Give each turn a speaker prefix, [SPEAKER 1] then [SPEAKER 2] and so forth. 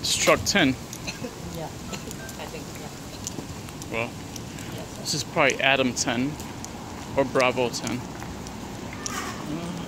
[SPEAKER 1] It's truck 10.
[SPEAKER 2] Yeah, I think, yeah.
[SPEAKER 1] Well,
[SPEAKER 2] Yes,
[SPEAKER 1] this is probably Adam 10 or Bravo 10.